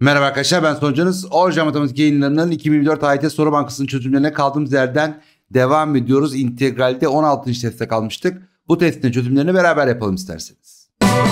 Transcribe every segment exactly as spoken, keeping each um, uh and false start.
Merhaba arkadaşlar, ben Sonucanız. Orja Matematik yayınlarının iki bin yirmi dört A Y T Soru Bankası'nın çözümlerine kaldığımız yerden devam ediyoruz. İntegralde on altıncı testte kalmıştık. Bu testin çözümlerini beraber yapalım isterseniz.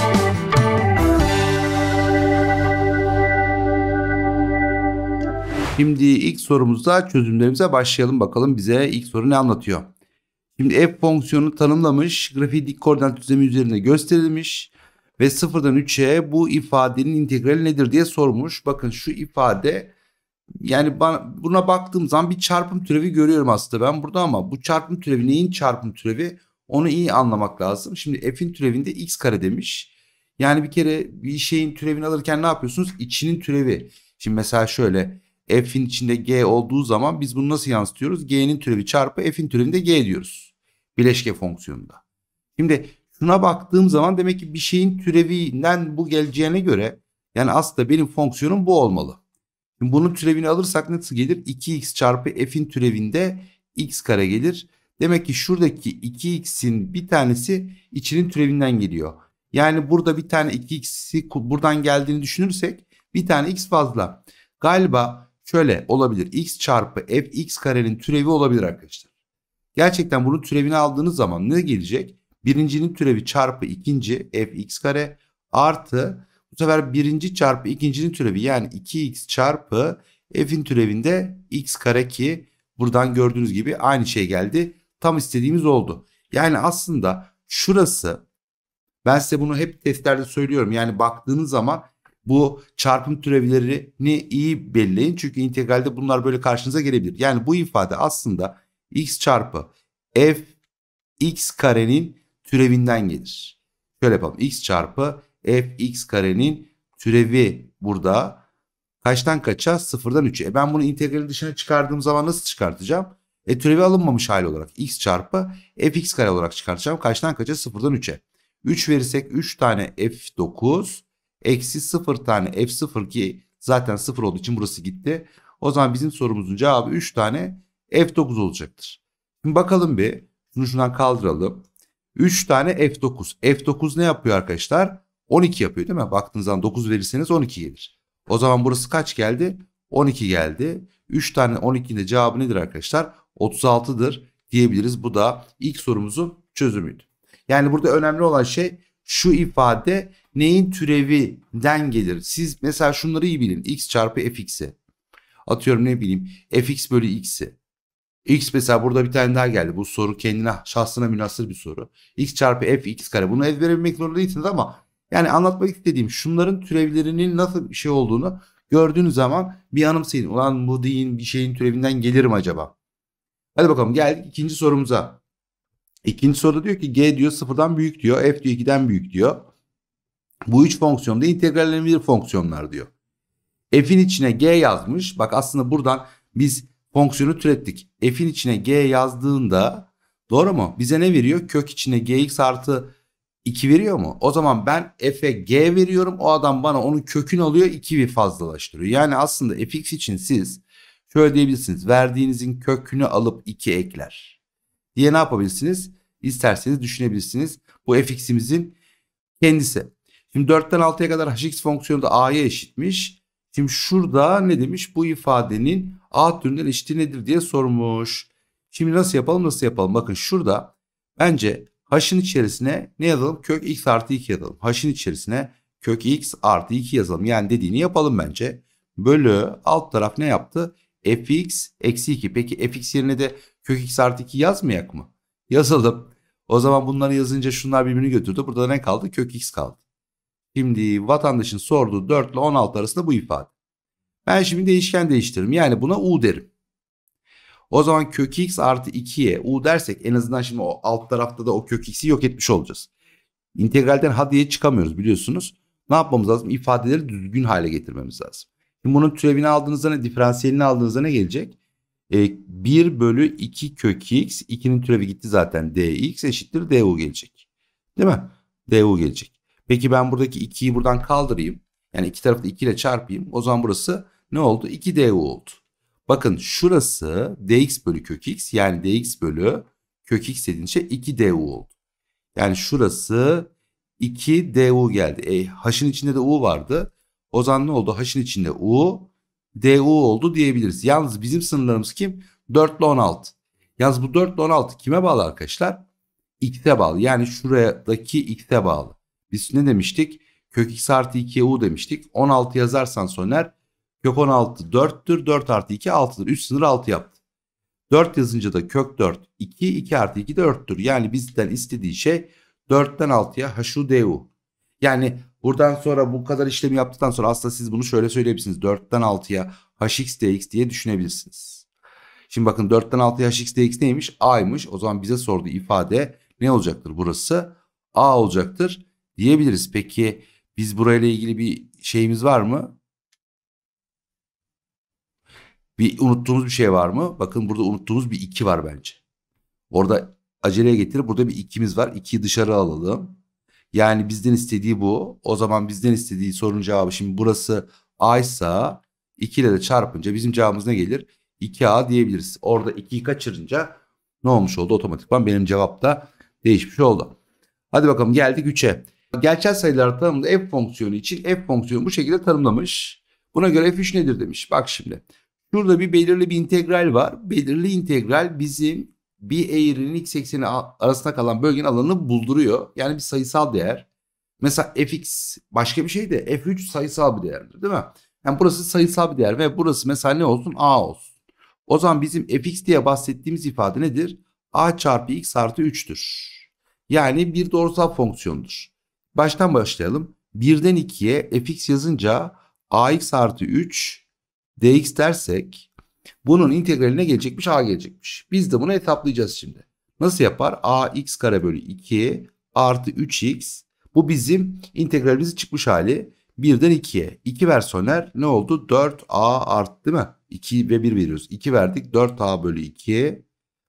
Şimdi ilk sorumuzda çözümlerimize başlayalım. Bakalım bize ilk soru ne anlatıyor? Şimdi f fonksiyonu tanımlamış, grafiği dik koordinat düzlemi üzerinde gösterilmiş ve sıfırdan üçe bu ifadenin integrali nedir diye sormuş. Bakın şu ifade, yani bana, buna baktığım zaman bir çarpım türevi görüyorum aslında ben burada, ama bu çarpım türevi neyin çarpım türevi, onu iyi anlamak lazım. Şimdi f'in türevinde x kare demiş. Yani bir kere bir şeyin türevini alırken ne yapıyorsunuz? İçinin türevi. Şimdi mesela şöyle, f'in içinde g olduğu zaman biz bunu nasıl yansıtıyoruz? G'nin türevi çarpı f'in türevinde g diyoruz. Bileşke fonksiyonunda. Şimdi şuna baktığım zaman demek ki bir şeyin türevinden bu geleceğine göre, yani aslında benim fonksiyonum bu olmalı. Şimdi bunun türevini alırsak nasıl gelir? iki x çarpı f'in türevinde x kare gelir. Demek ki şuradaki iki x'in bir tanesi içinin türevinden geliyor. Yani burada bir tane iki x'i buradan geldiğini düşünürsek bir tane x fazla. Galiba şöyle olabilir. X çarpı f x karenin türevi olabilir arkadaşlar. Gerçekten bunun türevini aldığınız zaman ne gelecek? Birincinin türevi çarpı ikinci f x kare artı bu sefer birinci çarpı ikincinin türevi, yani iki x çarpı f'in türevinde x kare, ki buradan gördüğünüz gibi aynı şey geldi. Tam istediğimiz oldu. Yani aslında şurası, ben size bunu hep testlerde söylüyorum. Yani baktığınız zaman bu çarpım türevlerini iyi belirleyin. Çünkü integralde bunlar böyle karşınıza gelebilir. Yani bu ifade aslında x çarpı f x karenin türevinden gelir. Şöyle yapalım. X çarpı f x karenin türevi burada kaçtan kaça? sıfırdan üçe. E ben bunu integralin dışına çıkardığım zaman nasıl çıkartacağım? E türevi alınmamış hali olarak x çarpı f x kare olarak çıkartacağım. Kaçtan kaça? sıfırdan üçe. üç verirsek üç tane f dokuz eksi sıfır tane f sıfır, ki zaten sıfır olduğu için burası gitti. O zaman bizim sorumuzun cevabı üç tane f dokuz olacaktır. Şimdi bakalım bir. Şunu şundan kaldıralım. üç tane f dokuz. f dokuz ne yapıyor arkadaşlar? on iki yapıyor değil mi? Baktığınız zaman dokuz verirseniz on iki gelir. O zaman burası kaç geldi? on iki geldi. üç tane on ikinin de cevabı nedir arkadaşlar? otuz altıdır diyebiliriz. Bu da ilk sorumuzun çözümüydü. Yani burada önemli olan şey, şu ifade neyin türevinden gelir? Siz mesela şunları iyi bilin. X çarpı fx'i. Atıyorum ne bileyim fx bölü x'i. X mesela burada bir tane daha geldi. Bu soru kendine, şahsına münhasır bir soru. X çarpı f x kare. Bunu ezbere bilmek zorunda değilsiniz ama yani anlatmak istediğim, şunların türevlerinin nasıl bir şey olduğunu gördüğünüz zaman bir anımsayın. Ulan bu deyin bir şeyin türevinden gelir mi acaba? Hadi bakalım, geldik ikinci sorumuza. İkinci soruda diyor ki g diyor sıfırdan büyük diyor. F diyor ikiden büyük diyor. Bu üç fonksiyonda integrallenebilir fonksiyonlar diyor. F'in içine g yazmış. Bak aslında buradan biz fonksiyonu türettik. F'in içine g yazdığında, doğru mu? Bize ne veriyor? Kök içine gx artı iki veriyor mu? O zaman ben f'e g veriyorum. O adam bana onun kökünü alıyor, iki bir fazlalaştırıyor. Yani aslında fx için siz şöyle diyebilirsiniz. Verdiğinizin kökünü alıp iki ekler diye ne yapabilirsiniz? İsterseniz düşünebilirsiniz. Bu fx'imizin kendisi. Şimdi dörtten altıya kadar hx fonksiyonu da a'ya eşitmiş. Şimdi şurada ne demiş? Bu ifadenin a türünden eşitliği nedir diye sormuş. Şimdi nasıl yapalım nasıl yapalım? Bakın şurada bence h'ın içerisine ne yazalım? Kök x artı iki yazalım. H'ın içerisine kök x artı iki yazalım. Yani dediğini yapalım bence. Bölü alt taraf ne yaptı? Fx eksi iki. Peki fx yerine de kök x artı iki yazmayak mı? Yazalım. O zaman bunları yazınca şunlar birbirini götürdü. Burada ne kaldı? Kök x kaldı. Şimdi vatandaşın sorduğu dört ile on altı arasında bu ifade. Ben şimdi değişken değiştiririm. Yani buna u derim. O zaman kök x artı ikiye u dersek en azından şimdi o alt tarafta da o kök x'i yok etmiş olacağız. İntegralden ha diye çıkamıyoruz biliyorsunuz. Ne yapmamız lazım? İfadeleri düzgün hale getirmemiz lazım. Şimdi bunun türevini aldığınızda ne? Diferansiyelini aldığınızda ne gelecek? E, bir bölü iki kök x. ikinin türevi gitti zaten. Dx eşittir du gelecek. Değil mi? Du gelecek. Peki ben buradaki ikiyi buradan kaldırayım. Yani iki tarafı da iki ile çarpayım. O zaman burası ne oldu? iki du oldu. Bakın şurası dx bölü kök x, yani dx bölü kök x dediğin şey iki du oldu. Yani şurası iki du geldi. E, h'ın içinde de u vardı. O zaman ne oldu? H'ın içinde U, du oldu diyebiliriz. Yalnız bizim sınırlarımız kim? dört ile on altı. Yalnız bu dört ile on altı kime bağlı arkadaşlar? X'e bağlı. Yani şuradaki X'e bağlı. Biz ne demiştik? Kök X artı ikiye U demiştik. on altı yazarsan Soner, kök on altı dörttür. dört artı iki altıdır. Üst sınır altı yaptı. dört yazınca da kök dört iki. iki artı iki de dörttür. Yani bizden istediği şey dörtten altıya H du. Yani buradan sonra bu kadar işlemi yaptıktan sonra aslında siz bunu şöyle söyleyebilirsiniz. dörtten altıya hx dx diye düşünebilirsiniz. Şimdi bakın dörtten altıya hx dx neymiş? A'ymış. O zaman bize sorduğu ifade ne olacaktır burası? A olacaktır diyebiliriz. Peki biz burayla ilgili bir şeyimiz var mı? Bir unuttuğumuz bir şey var mı? Bakın burada unuttuğumuz bir iki var bence. Orada aceleye getirip burada bir ikimiz var. ikiyi dışarı alalım. Yani bizden istediği bu. O zaman bizden istediği sorunun cevabı, şimdi burası A ise iki ile de çarpınca bizim cevabımız ne gelir? iki a diyebiliriz. Orada ikiyi kaçırınca ne olmuş oldu? Otomatikman benim cevap da değişmiş oldu. Hadi bakalım geldik üçe. Gerçel sayılar tanımında f fonksiyonu için f fonksiyonu bu şekilde tanımlamış. Buna göre f üç nedir demiş. Bak şimdi. Şurada bir belirli bir integral var. Belirli integral bizim bir eğrinin x ekseni arasında kalan bölgenin alanını bulduruyor. Yani bir sayısal değer. Mesela fx başka bir şey de f üç sayısal bir değerdir, değil mi? Yani burası sayısal bir değer ve burası mesela ne olsun? A olsun. O zaman bizim fx diye bahsettiğimiz ifade nedir? A çarpı x artı üç'tür. Yani bir doğrusal fonksiyondur. Baştan başlayalım. birden ikiye fx yazınca ax artı üç dx dersek bunun integraline gelecekmiş, a gelecekmiş. Biz de bunu hesaplayacağız şimdi. Nasıl yapar? Ax kare bölü iki artı üç x. Bu bizim integralimizin çıkmış hali. birden ikiye. iki ver Soner. Ne oldu? dört a artı, değil mi? iki ve bir veriyoruz. iki verdik. dört a bölü iki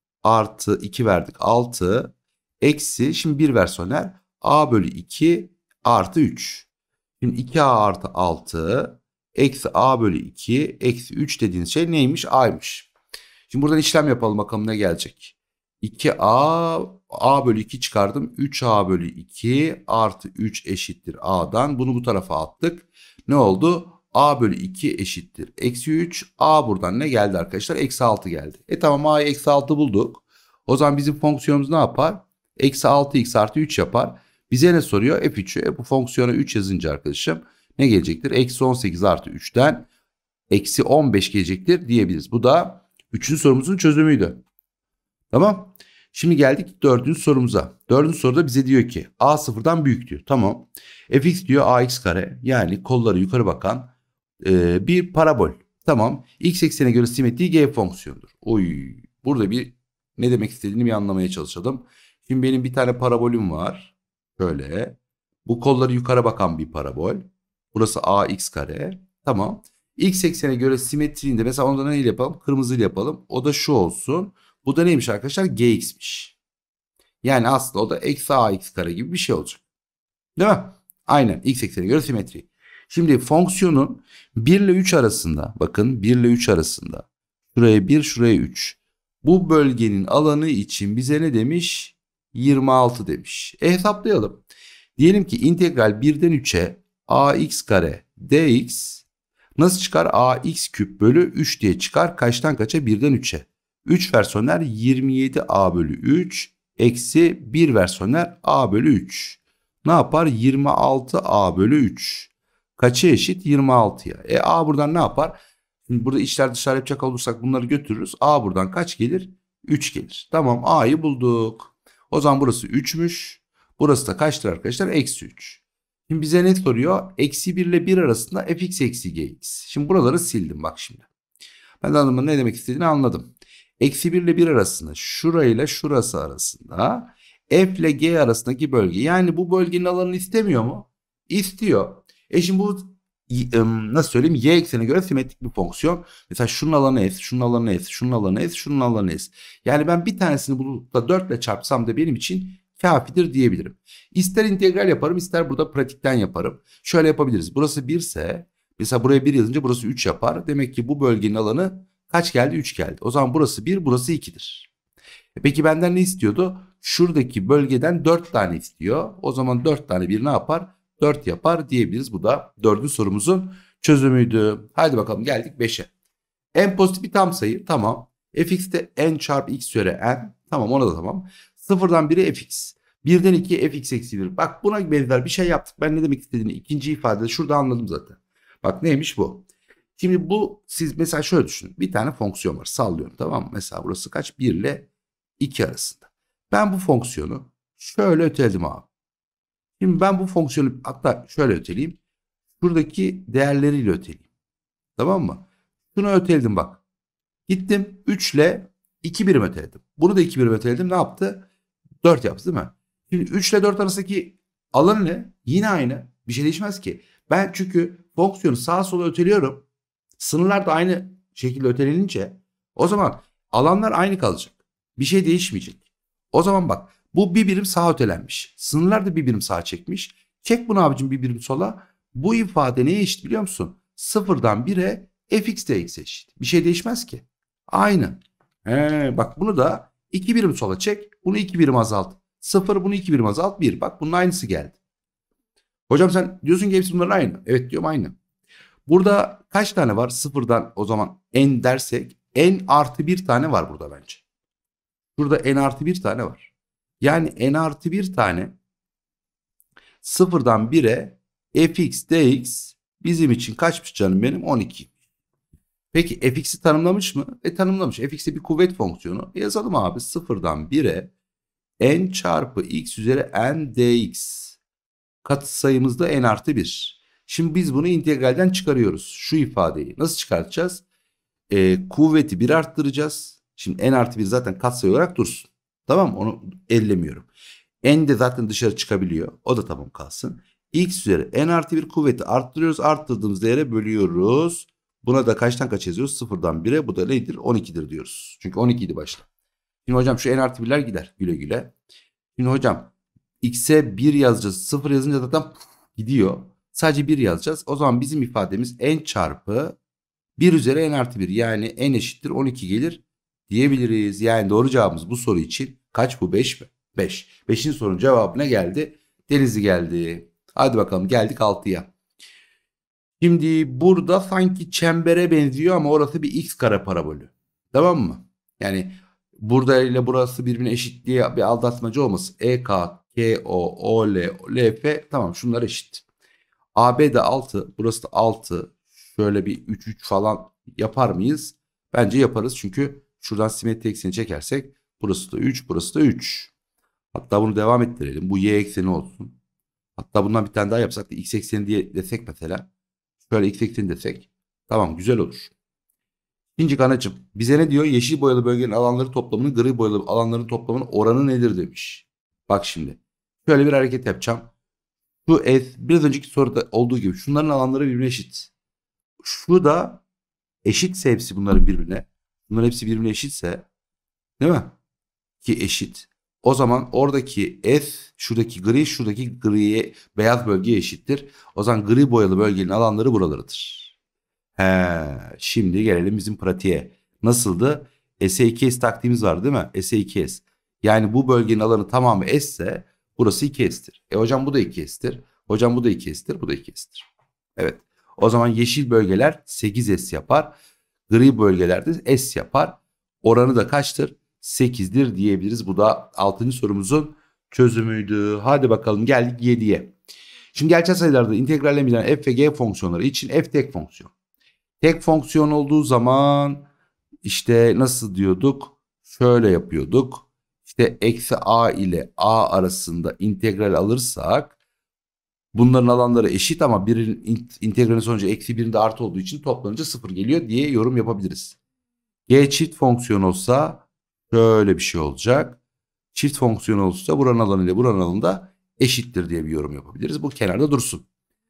artı iki verdik. altı. Eksi. Şimdi bir ver Soner. A bölü iki artı üç. Şimdi iki a artı altı. Eksi a bölü iki. Eksi üç dediğiniz şey neymiş? A'ymış. Şimdi buradan işlem yapalım bakalım ne gelecek. iki a, a bölü iki çıkardım. üç a bölü iki artı üç eşittir a'dan. Bunu bu tarafa attık. Ne oldu? A bölü iki eşittir eksi üç. A buradan ne geldi arkadaşlar? Eksi altı geldi. E tamam, a'yı eksi altı bulduk. O zaman bizim fonksiyonumuz ne yapar? Eksi altı x artı üç yapar. Bize ne soruyor? f üç'ü. E bu fonksiyona üç yazınca arkadaşım ne gelecektir? Eksi on sekiz artı üç'ten eksi on beş gelecektir diyebiliriz. Bu da üçüncü sorumuzun çözümüydü. Tamam. Şimdi geldik dördüncü sorumuza. Dördüncü soruda bize diyor ki a sıfırdan büyük diyor. Tamam. Fx diyor ax kare, yani kolları yukarı bakan e, bir parabol. Tamam. X eksene göre simetri g fonksiyonudur. Oy. Burada bir ne demek istediğini bir anlamaya çalışalım. Şimdi benim bir tane parabolüm var. Şöyle. Bu kolları yukarı bakan bir parabol. Burası ax kare. Tamam. X eksene göre simetriğinde mesela ondan neyle yapalım? Kırmızıyla yapalım. O da şu olsun. Bu da neymiş arkadaşlar? Gx'miş. Yani aslında o da eksi ax kare gibi bir şey olacak. Değil mi? Aynen. X eksene göre simetri. Şimdi fonksiyonun bir ile üç arasında, bakın bir ile üç arasında. Şuraya bir, şuraya üç. Bu bölgenin alanı için bize ne demiş? yirmi altı demiş. E hesaplayalım. Diyelim ki integral birden üç'e ax kare dx nasıl çıkar? Ax küp bölü üç diye çıkar. Kaçtan kaça? birden üç'e. üç versiyonlar yirmi yedi a bölü üç eksi bir versiyonlar a bölü üç. Ne yapar? yirmi altı a bölü üç. Kaça eşit? yirmi altıya. E a buradan ne yapar? Şimdi burada içler dışlar yapacak olursak bunları götürürüz. A buradan kaç gelir? üç gelir. Tamam, a'yı bulduk. O zaman burası üç'müş. Burası da kaçtır arkadaşlar? Eksi üç. Şimdi bize ne soruyor? Eksi bir ile bir arasında fx eksi gx. Şimdi buraları sildim bak şimdi. Ben de adamın ne demek istediğini anladım. Eksi bir ile bir arasında, şurayla şurası arasında f ile g arasındaki bölge. Yani bu bölgenin alanını istemiyor mu? İstiyor. E şimdi bu nasıl söyleyeyim? Y eksenine göre simetrik bir fonksiyon. Mesela şunun alanı s, şunun alanı s, şunun alanı s, şunun alanı s. Yani ben bir tanesini bulup da dört ile çarpsam da benim için kafidir diyebilirim. İster integral yaparım, ister burada pratikten yaparım. Şöyle yapabiliriz. Burası bir ise mesela buraya bir yazınca burası üç yapar. Demek ki bu bölgenin alanı kaç geldi? üç geldi. O zaman burası bir, burası iki'dir. E peki benden ne istiyordu? Şuradaki bölgeden dört tane istiyor. O zaman dört tane bir ne yapar? dört yapar diyebiliriz. Bu da dördüncü sorumuzun çözümüydü. Haydi bakalım geldik beşe. N pozitif bir tam sayı. Tamam. Fx'te n çarpı x üzeri n. Tamam, ona da tamam. Sıfırdan bire fx. birden ikiye fx eksi bir. Bak, buna benzer bir şey yaptık. Ben ne demek istediğini ikinci ifadede şurada anladım zaten. Bak neymiş bu? Şimdi bu, siz mesela şöyle düşünün. Bir tane fonksiyon var. Sallıyorum, tamam mı? Mesela burası kaç? bir ile iki arasında. Ben bu fonksiyonu şöyle öteledim abi. Şimdi ben bu fonksiyonu hatta şöyle öteleyeyim. Şuradaki değerleriyle öteleyeyim. Tamam mı? Şunu öteledim bak. Gittim üç ile iki birim öteledim. Bunu da iki birim öteledim. Ne yaptı? dört yaptı değil mi? Şimdi üç ile dört arasındaki alanı ne? Yine aynı. Bir şey değişmez ki. Ben çünkü fonksiyonu sağa sola öteliyorum. Sınırlar da aynı şekilde ötelenince o zaman alanlar aynı kalacak. Bir şey değişmeyecek. O zaman bak, bu bir birim sağa ötelenmiş. Sınırlar da bir birim sağa çekmiş. Çek bunu abicim bir birim sola. Bu ifade neye eşit biliyor musun? Sıfırdan bire fx dx eşit. Bir şey değişmez ki. Aynı. He, bak bunu da iki birim sola çek. Bunu iki birim azalt. sıfır, bunu iki birim azalt. bir. Bak bunun aynısı geldi. Hocam sen diyorsun ki hepsi bunların aynı. Evet diyorum, aynı. Burada kaç tane var? Sıfırdan o zaman n dersek n artı bir tane var burada bence. Burada n artı bir tane var. Yani n artı bir tane sıfırdan bire fx dx bizim için kaçmış canım benim? on iki. Peki fx'i tanımlamış mı? E tanımlamış. Fx'e bir kuvvet fonksiyonu. E, yazalım abi, sıfırdan bire n çarpı x üzeri n dx. Katsayımızda n artı bir. Şimdi biz bunu integralden çıkarıyoruz. Şu ifadeyi nasıl çıkartacağız? E, kuvveti bir arttıracağız. Şimdi n artı bir zaten katsayı olarak dursun. Tamam mı? Onu ellemiyorum. N de zaten dışarı çıkabiliyor. O da tamam kalsın. X üzeri n artı bir kuvveti arttırıyoruz. Arttırdığımız değere bölüyoruz. Buna da kaçtan kaç yazıyoruz? Sıfırdan bire. Bu da nedir? on ikidir diyoruz. Çünkü on iki idi başta. Şimdi hocam şu n artı birler gider. Güle güle. Şimdi hocam x'e bir yazacağız. sıfır yazınca zaten gidiyor. Sadece bir yazacağız. O zaman bizim ifademiz n çarpı bir üzeri n artı bir. Yani n eşittir on iki gelir diyebiliriz. Yani doğru cevabımız bu soru için kaç bu? beş mi? beş. beşinci sorunun cevabı ne geldi? Denizli geldi. Hadi bakalım geldik altıya. Şimdi burada sanki çembere benziyor ama orası bir x kare parabolü. Tamam mı? Yani burada ile burası birbirine eşit diye bir aldatmaca olmasın. E K, K O, O L, L F, tamam şunlar eşit. A B de altı, burası da altı. Şöyle bir üç üç falan yapar mıyız? Bence yaparız çünkü şuradan simetri ekseni çekersek burası da üç, burası da üç. Hatta bunu devam ettirelim. Bu y ekseni olsun. Hatta bundan bir tane daha yapsak da x ekseni diye desek mesela. Şöyle x ekseni desek. Tamam, güzel olur. İkinci kanacım bize ne diyor? Yeşil boyalı bölgenin alanları toplamının gri boyalı alanların toplamının oranı nedir demiş. Bak şimdi. Şöyle bir hareket yapacağım. Şu S biraz önceki soruda olduğu gibi şunların alanları birbirine eşit. Şu da eşitse hepsi bunların birbirine. Bunların hepsi birbirine eşitse, değil mi? Ki eşit. O zaman oradaki S şuradaki gri şuradaki griye beyaz bölgeye eşittir. O zaman gri boyalı bölgenin alanları buralarıdır. He, şimdi gelelim bizim pratiğe. Nasıldı? S iki S taktiğimiz var değil mi? S iki S. Yani bu bölgenin alanı tamamı S ise burası iki S'tir. E hocam bu da iki S'tir. Hocam bu da iki S'tir. Bu da iki S'tir. Evet. O zaman yeşil bölgeler sekiz S yapar. Gri bölgelerde S yapar. Oranı da kaçtır? sekizdir diyebiliriz. Bu da altıncı sorumuzun çözümüydü. Hadi bakalım geldik yediye. Şimdi gerçel sayılarda integrallenilen f ve g fonksiyonları için f tek fonksiyon. Tek fonksiyon olduğu zaman işte nasıl diyorduk? Şöyle yapıyorduk. İşte eksi a ile a arasında integral alırsak bunların alanları eşit ama birinin integralin sonucu eksi birinde artı olduğu için toplanınca sıfır geliyor diye yorum yapabiliriz. G çift fonksiyon olsa şöyle bir şey olacak. Çift fonksiyon olursa buranın alanı ile buranın alanı da eşittir diye bir yorum yapabiliriz. Bu kenarda dursun.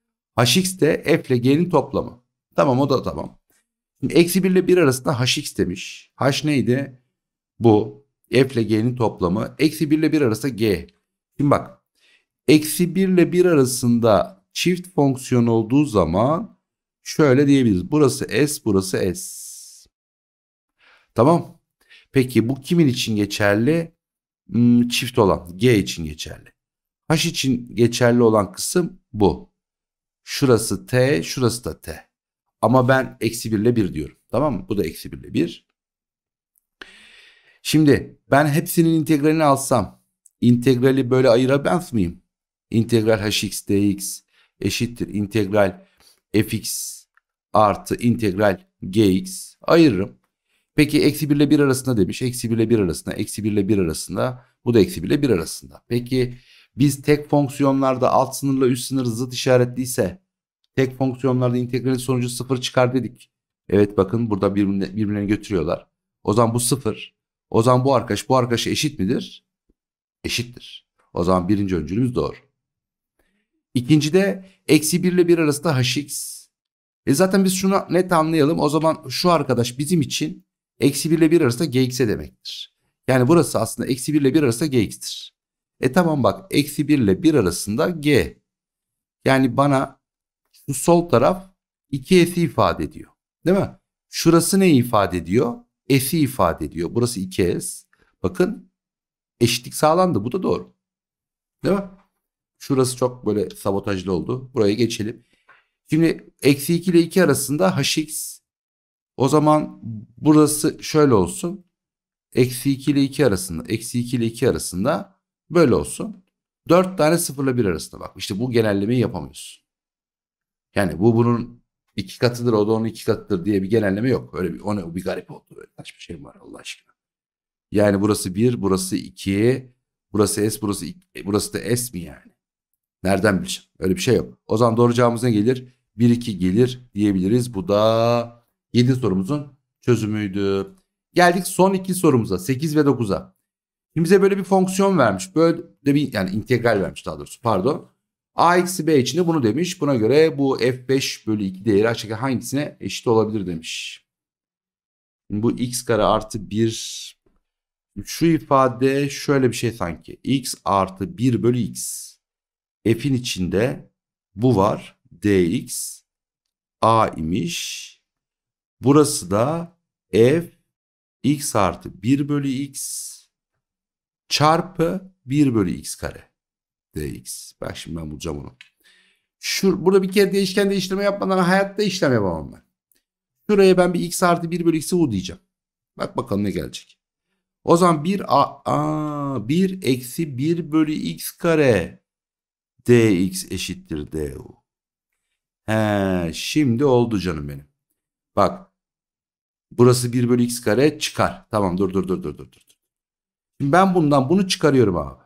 Hx de f ile g'nin toplamı. Tamam, o da tamam. Şimdi eksi bir ile bir arasında hx demiş. H neydi? Bu. F ile g'nin toplamı. Eksi bir ile bir arasında g. Şimdi bak. Eksi bir ile bir arasında çift fonksiyon olduğu zaman şöyle diyebiliriz. Burası s, burası s. Tamam. Peki bu kimin için geçerli? Hmm, çift olan g için geçerli. H için geçerli olan kısım bu. Şurası T, şurası da T. Ama ben eksi bir ile bir diyorum. Tamam mı? Bu da eksi bir ile bir. Şimdi ben hepsinin integralini alsam, integrali böyle ayıramaz mıyım? İntegral hx dx eşittir integral fx artı integral gx ayırırım. Peki eksi bir ile bir arasında demiş. Eksi bir ile bir arasında, eksi bir ile bir arasında. Bu da eksi bir ile bir arasında. Peki biz tek fonksiyonlarda alt sınırla üst sınır zıt işaretliyse tek fonksiyonlarda integralin sonucu sıfır çıkar dedik. Evet bakın burada birbirine, birbirlerini götürüyorlar. O zaman bu sıfır. O zaman bu arkadaş bu arkadaşa eşit midir? Eşittir. O zaman birinci öncülümüz doğru. İkincide eksi bir ile bir arasında hx. E zaten biz şunu net anlayalım. O zaman şu arkadaş bizim için eksi bir ile bir arasında gx'e demektir. Yani burası aslında eksi bir ile bir arasında gx'tir. E tamam bak eksi bir ile bir arasında g. Yani bana şu sol taraf iki s'i ifade ediyor. Değil mi? Şurası ne ifade ediyor? S'i ifade ediyor. Burası iki s. Bakın eşitlik sağlandı. Bu da doğru. Değil mi? Şurası çok böyle sabotajlı oldu. Buraya geçelim. Şimdi eksi iki ile iki arasında hx. O zaman burası şöyle olsun. Eksi iki ile iki arasında. Eksi iki ile iki arasında böyle olsun. dört tane sıfırla bir arasında bak. İşte bu genellemeyi yapamıyorsun. Yani bu bunun iki katıdır, o da onun iki katıdır diye bir genelleme yok. Öyle bir, o ne, o bir garip oldu. Böyle saçma şey mi var Allah aşkına? Yani burası bir, burası iki, burası s, burası iki, burası da s mi yani? Nereden bileceğim? Öyle bir şey yok. O zaman doğru cevabımız ne gelir? bir iki gelir diyebiliriz. Bu da yedi sorumuzun çözümüydü. Geldik son iki sorumuza. sekiz ve dokuza. Şimdi bize böyle bir fonksiyon vermiş. Böyle de bir yani integral vermiş daha doğrusu. Pardon. A eksi B içinde bunu demiş. Buna göre bu f beş bölü iki değeri aşağıdaki hangisine eşit olabilir demiş. Şimdi bu x kare artı bir. Şu ifade şöyle bir şey sanki. X artı bir bölü x. F'in içinde bu var. Dx a imiş. Burası da f x artı bir bölü x çarpı bir bölü x kare dx. Bak şimdi ben bulacağım onu. Şu, burada bir kere değişken değiştirme yapmadan hayatta işlem yapamam ben. Şuraya ben bir x artı bir bölü x'i u diyeceğim. Bak bakalım ne gelecek. O zaman bir a, a bir eksi bir bölü x kare dx eşittir du. He, şimdi oldu canım benim. Bak. Burası bir bölü x kare çıkar. Tamam dur dur dur dur dur. Şimdi ben bundan bunu çıkarıyorum abi.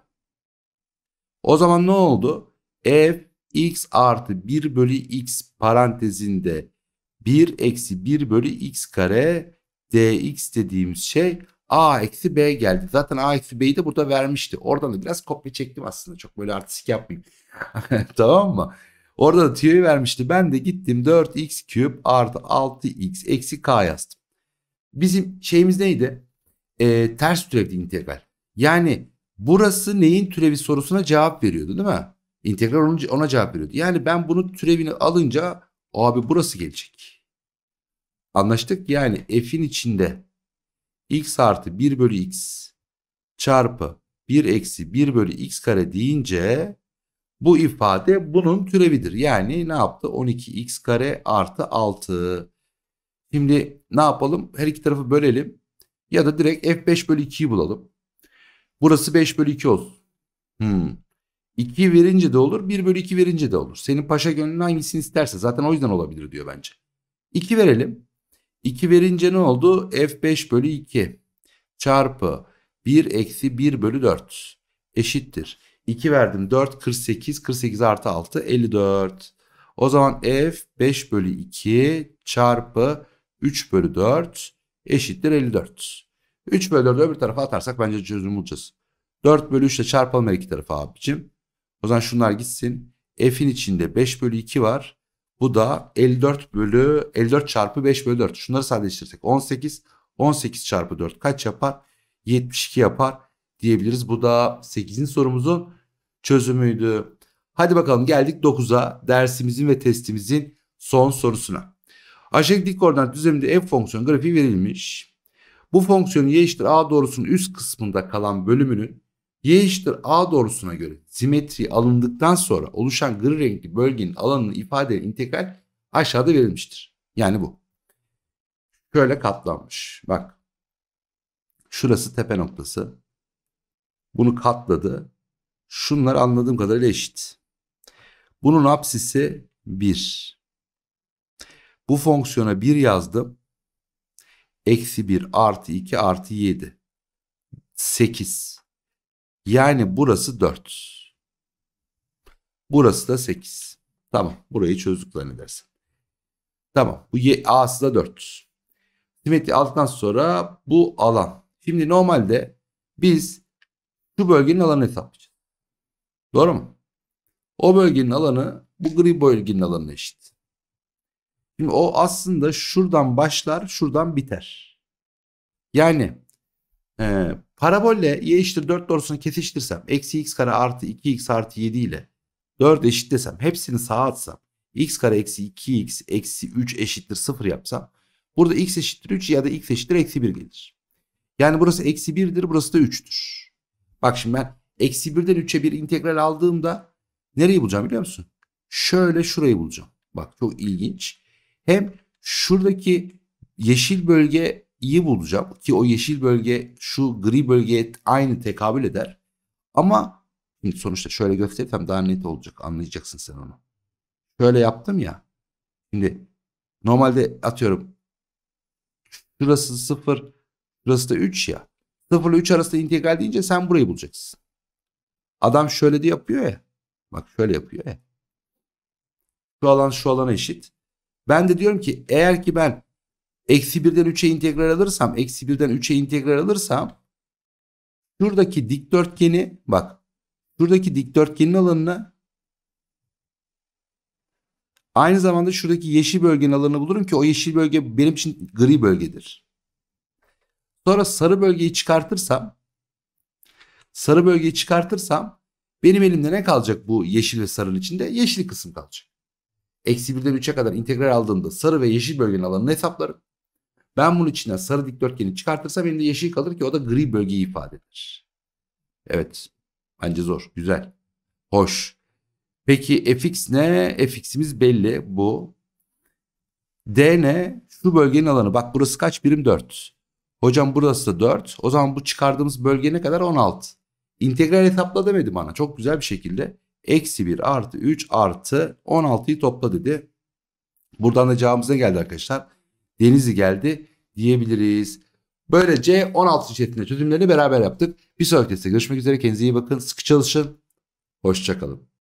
O zaman ne oldu? F x artı bir bölü x parantezinde bir eksi bir bölü x kare dx dediğimiz şey a eksi b geldi. Zaten a eksi b'yi de burada vermişti. Oradan da biraz kopya çektim aslında. Çok böyle artistik yapmayayım. Tamam mı? Orada da tüyoyu vermişti. Ben de gittim dört x küp artı altı x eksi k yazdım. Bizim şeyimiz neydi? Ee, ters türevli integral. Yani burası neyin türevi sorusuna cevap veriyordu değil mi? İntegral ona cevap veriyordu. Yani ben bunu türevini alınca abi burası gelecek. Anlaştık? Yani f'in içinde x artı bir bölü x çarpı bir eksi bir bölü x kare deyince bu ifade bunun türevidir. Yani ne yaptı? on iki x kare artı altı. Şimdi ne yapalım? Her iki tarafı bölelim. Ya da direkt f beş bölü ikiyi bulalım. Burası beş bölü iki olsun. Hmm. iki verince de olur, bir bölü iki verince de olur. Senin paşa gönlün hangisini isterse zaten o yüzden olabilir diyor bence. iki verelim. iki verince ne oldu? f beş bölü iki çarpı bir eksi bir bölü dört eşittir. iki verdim dört, kırk sekiz, kırk sekiz artı altı, elli dört. O zaman f beş bölü iki çarpı üç bölü dört eşittir elli dört. üç bölü dördü öbür tarafa atarsak bence çözüm bulacağız. dört bölü üç ile çarpalım her iki tarafa abicim. O zaman şunlar gitsin. F'in içinde beş bölü iki var. Bu da elli dört bölü elli dört çarpı beş bölü dört. Şunları sadeleştirirsek on sekiz. on sekiz çarpı dört kaç yapar? yetmiş iki yapar diyebiliriz. Bu da sekizinci sorumuzun çözümüydü. Hadi bakalım geldik dokuza, dersimizin ve testimizin son sorusuna. Aşağıdaki dik koordinat düzleminde f fonksiyon grafiği verilmiş. Bu fonksiyonun y eşittir a doğrusunun üst kısmında kalan bölümünün Y eşittir A doğrusuna göre simetri alındıktan sonra oluşan gri renkli bölgenin alanını ifade eden integral aşağıda verilmiştir. Yani bu. Şöyle katlanmış. Bak. Şurası tepe noktası. Bunu katladı. Şunlar anladığım kadarıyla eşit. Bunun apsisi bir. Bu fonksiyona bir yazdım. Eksi bir artı iki artı yedi. sekiz. Yani burası dört. Burası da sekiz. Tamam. Burayı çözdük zannedersin. Tamam. Bu y, A'sı da dört. Simetri aldıktan sonra bu alan. Şimdi normalde biz şu bölgenin alanını hesaplayacağız. Doğru mu? O bölgenin alanı bu gri bölgenin alanına eşit. Şimdi o aslında şuradan başlar, şuradan biter. Yani e, parabolle y eşittir dört doğrusunu kesiştirsem, eksi x kare artı iki x artı yedi ile dört eşit desem, hepsini sağa atsam, x kare eksi iki x eksi üç eşittir sıfır yapsam, burada x eşittir üç ya da x eşittir eksi bir gelir. Yani burası eksi birdir, burası da üçtür. Bak şimdi ben eksi birden üçe bir integral aldığımda nereyi bulacağım biliyor musun? Şöyle şurayı bulacağım. Bak çok ilginç. Hem şuradaki yeşil bölgeyi bulacağım ki o yeşil bölge şu gri bölgeye aynı tekabül eder. Ama şimdi sonuçta şöyle gösterirsem daha net olacak, anlayacaksın sen onu. Şöyle yaptım ya. Şimdi normalde atıyorum şurası sıfır, şurası da üç ya. sıfır ile üç arasında integral deyince sen burayı bulacaksın. Adam şöyle de yapıyor ya. Bak şöyle yapıyor ya. Şu alan şu alana eşit. Ben de diyorum ki eğer ki ben eksi birden üçe integral alırsam, eksi birden üçe integral alırsam şuradaki dikdörtgeni bak şuradaki dikdörtgenin alanını aynı zamanda şuradaki yeşil bölgenin alanını bulurum ki o yeşil bölge benim için gri bölgedir. Sonra sarı bölgeyi çıkartırsam sarı bölgeyi çıkartırsam benim elimde ne kalacak bu yeşil ve sarının içinde? Yeşil kısım kalacak. Eksi birden üçe kadar integral aldığımda sarı ve yeşil bölgenin alanını hesaplarım. Ben bunun içinden sarı dikdörtgeni çıkartırsam elimde yeşil kalır ki o da gri bölgeyi ifade eder. Evet. Bence zor. Güzel. Hoş. Peki fx ne? Fx'imiz belli. Bu. D ne? Şu bölgenin alanı. Bak burası kaç birim? dört. Hocam burası da dört. O zaman bu çıkardığımız bölge ne kadar? on altı. İntegral hesapla demedi bana. Çok güzel bir şekilde. Eksi bir artı üç artı on altıyı topla dedi. Buradan da cevabımız ne geldi arkadaşlar? Denizli geldi diyebiliriz. Böylece on altı şeklinde çözümlerini beraber yaptık. Bir sonraki testte görüşmek üzere. Kendinize iyi bakın. Sıkı çalışın. Hoşça kalın.